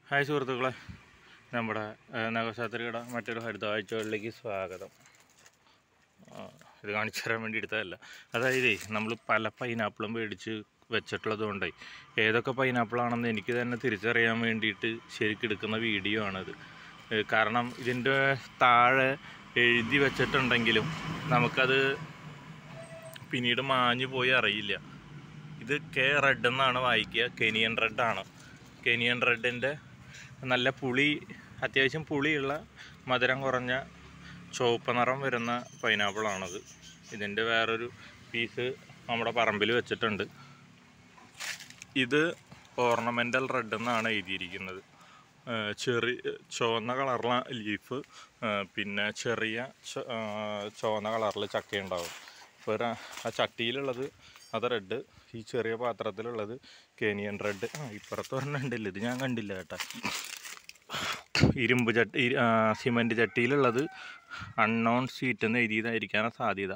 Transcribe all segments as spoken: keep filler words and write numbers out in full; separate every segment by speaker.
Speaker 1: Hi സുഹൃത്തുക്കളെ, നമ്മുടെ നവശാസ്ത്രിയുടെ മറ്റൊരു ഹരിതവാഴ്ചകളിലേക്ക് സ്വാഗതം. ഇത് കാണിച്ചു തരാൻ വേണ്ടി എടുത്തതല്ല. അതായത് നമ്മൾ പല പൈനാപ്പിളും മേടിച്ച് വെച്ചിട്ടുള്ളത് കൊണ്ടേ ഏതൊക്കെ പൈനാപ്പിളാണെന്ന് എനിക്ക് തന്നെ തിരിച്ചറിയാൻ വേണ്ടിയിട്ട് ശരിക്കും എടുക്കുന്ന വീഡിയോ ആണിത്. കാരണം ഇതിൻ്റെ താഴെ എഴുതി വെച്ചിട്ടുണ്ടെങ്കിലും നമുക്കത് പിന്നീട് മാഞ്ഞു പോയി അറിയില്ല. ഇത് കെ റെഡ് എന്നാണ് വായിക്കുക. കെനിയൻ റെഡാണ്. കെനിയൻ റെഡിൻ്റെ നല്ല പുളി, അത്യാവശ്യം പുളിയുള്ള മധുരം കുറഞ്ഞ ചുവപ്പ് നിറം വരുന്ന പൈനാപ്പിളാണത്. ഇതിൻ്റെ വേറൊരു പീസ് നമ്മുടെ പറമ്പിൽ വെച്ചിട്ടുണ്ട്. ഇത് ഓർണമെൻ്റൽ റെഡ് എന്നാണ് എഴുതിയിരിക്കുന്നത്. ചെറിയ ചുവന്ന കളറിലെ ലീഫ്, പിന്നെ ചെറിയ ചുവന്ന കളറിൽ ചക്കയുണ്ടാവും. ഇപ്പോൾ ആ ചട്ടിയിലുള്ളത് അത് റെഡ്, ഈ ചെറിയ പാത്രത്തിലുള്ളത് കെനിയൻ റെഡ്. ആ ഇപ്പുറത്ത് പറഞ്ഞിട്ടില്ല, ഇത് ഞാൻ കണ്ടില്ല കേട്ടോ. ഇരുമ്പ് ചട്ടി, സിമൻറ്റ് ചട്ടിയിലുള്ളത് അൺനോൺ സ്വീറ്റ് എന്ന് എഴുതിയതായിരിക്കാനാണ് സാധ്യത.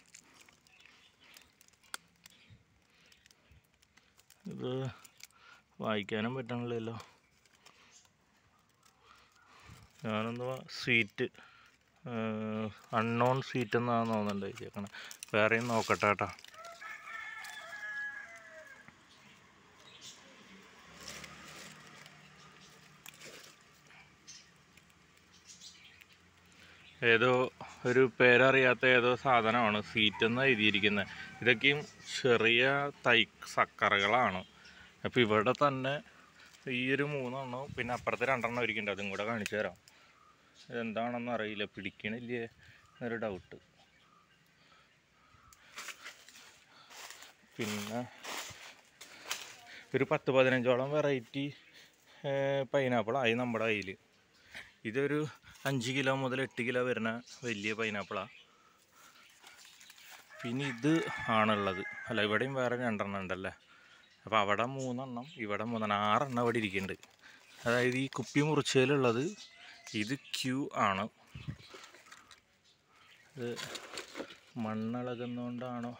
Speaker 1: ഇത് വായിക്കാനും പറ്റണില്ലല്ലോ. ഞാനൊന്ന് സ്വീറ്റ് അൺനോൺ സ്വീറ്റ് എന്നാണ് തോന്നുന്നുണ്ട് എഴുതിയേക്കണം. വേറെയും നോക്കട്ടെ കേട്ടോ. ഏതോ ഒരു പേരറിയാത്ത ഏതോ സാധനമാണ് സ്വീറ്റ് എന്ന് എഴുതിയിരിക്കുന്നത്. ഇതൊക്കെയും ചെറിയ തൈ സക്കറകളാണ്. അപ്പോൾ ഇവിടെ തന്നെ ഈ ഒരു മൂന്നെണ്ണം, പിന്നെ അപ്പുറത്ത് രണ്ടെണ്ണം ഇരിക്കുന്നുണ്ട്. അതും കൂടെ കാണിച്ചു തരാം. ഇതെന്താണെന്ന് അറിയില്ല, പിടിക്കണില്ലേ എന്നൊരു ഡൗട്ട്. പിന്നെ ഒരു പത്ത് പതിനഞ്ചോളം വെറൈറ്റി പൈനാപ്പിളായി നമ്മുടെ കയ്യിൽ. ഇതൊരു അഞ്ച് കിലോ മുതൽ എട്ട് കിലോ വരുന്ന വലിയ പൈനാപ്പിളാണ്. പിന്നെ ഇത് ആണുള്ളത്. അല്ല, ഇവിടെയും വേറെ രണ്ടെണ്ണം ഉണ്ടല്ലേ. അപ്പോൾ അവിടെ മൂന്നെണ്ണം, ഇവിടെ മൂന്നെണ്ണം, ആറെണ്ണം ഇവിടെ ഇരിക്കുന്നുണ്ട്. അതായത് ഈ കുപ്പി മുറിച്ചതിലുള്ളത് ഇത് ക്യൂ ആണ്. ഇത് മണ്ണിളകുന്നതുകൊണ്ടാണോ,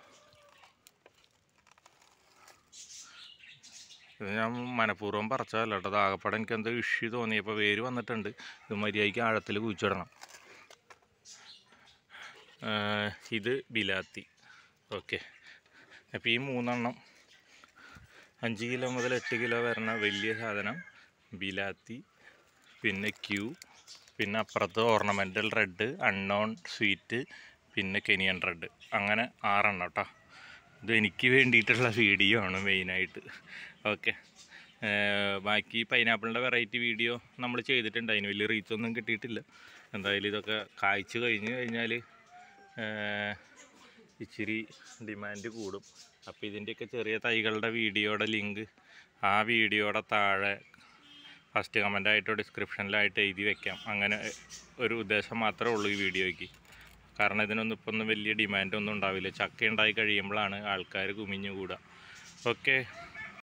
Speaker 1: ഇത് ഞാൻ മനഃപൂർവ്വം പറിച്ചതല്ല കേട്ടോ. അത് ആകപ്പാടെ എനിക്ക് എന്തോ ഇഷ്യൂ തോന്നിയപ്പോൾ വേര് വന്നിട്ടുണ്ട്. ഇത് മര്യാദയ്ക്ക് ആഴത്തിൽ കുഴിച്ചിടണം. ഇത് ബിലാത്തി. ഓക്കെ, അപ്പോൾ ഈ മൂന്നെണ്ണം അഞ്ച് കിലോ മുതൽ എട്ട് കിലോ വരുന്ന വലിയ സാധനം ബിലാത്തി, പിന്നെ ക്യൂ, പിന്നെ അപ്പുറത്ത് ഓർണമെൻ്റൽ റെഡ്, അൺനോൺ സ്വീറ്റ്, പിന്നെ കെനിയൻ റെഡ്. അങ്ങനെ ആറെണ്ണം കേട്ടോ. ഇത് എനിക്ക് വേണ്ടിയിട്ടുള്ള വീഡിയോ ആണ് മെയിനായിട്ട്. ഓക്കെ, ബാക്കി പൈനാപ്പിളിൻ്റെ വെറൈറ്റി വീഡിയോ നമ്മൾ ചെയ്തിട്ടുണ്ട്. അതിന് വലിയ റീച്ചൊന്നും കിട്ടിയിട്ടില്ല. എന്തായാലും ഇതൊക്കെ കായ്ച്ചു കഴിഞ്ഞ് കഴിഞ്ഞാൽ ഇച്ചിരി ഡിമാൻഡ് കൂടും. അപ്പോൾ ഇതിൻ്റെയൊക്കെ ചെറിയ തൈകളുടെ വീഡിയോയുടെ ലിങ്ക് ആ വീഡിയോയുടെ താഴെ ഫസ്റ്റ് കമൻ്റായിട്ടോ ഡിസ്ക്രിപ്ഷനിലായിട്ട് എഴുതി വെക്കാം. അങ്ങനെ ഒരു ഉദ്ദേശം മാത്രമേ ഉള്ളൂ ഈ വീഡിയോയ്ക്ക്. കാരണം ഇതിനൊന്നും ഇപ്പം ഒന്നും വലിയ ഡിമാൻഡൊന്നും ഉണ്ടാവില്ല. ചക്ക ഉണ്ടായി കഴിയുമ്പോഴാണ് ആൾക്കാർ കുമിഞ്ഞു കൂടുക. ഓക്കെ.